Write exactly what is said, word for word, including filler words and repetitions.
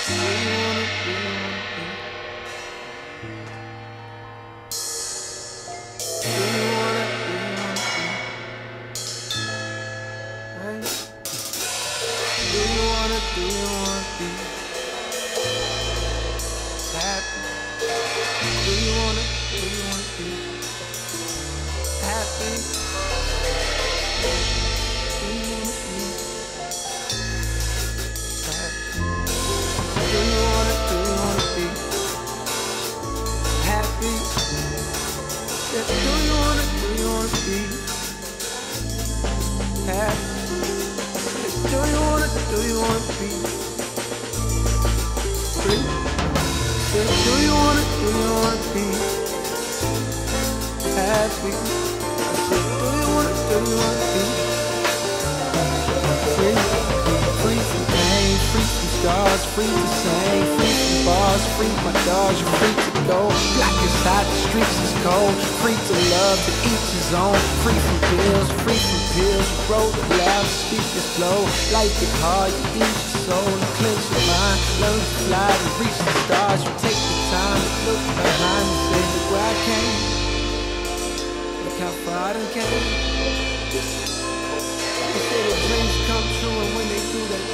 Do you wanna be happy? Do you wanna, do you wanna be happy? Do you wanna be happy? Do you wanna, do you wanna be happy? Yeah, do you wanna, do you wanna be happy? Do you wanna, do you wanna be free? Yeah, do you wanna, do you wanna be happy? I said, do you wanna, do you wanna be free? Free from pain, free from scars, free to sing, free from bars, free my dogs, you're free to go. Black is hot, the streets is cold. Free to love, to each his own. Free from pills, free from pills. Roll it loud, speak it slow. Life get hard, you eat your soul. You clench your mind, learn to fly, to reach the stars. You take the time to look behind and say, look where I came. Look how far I done came. They say that dreams come true, and when they do, they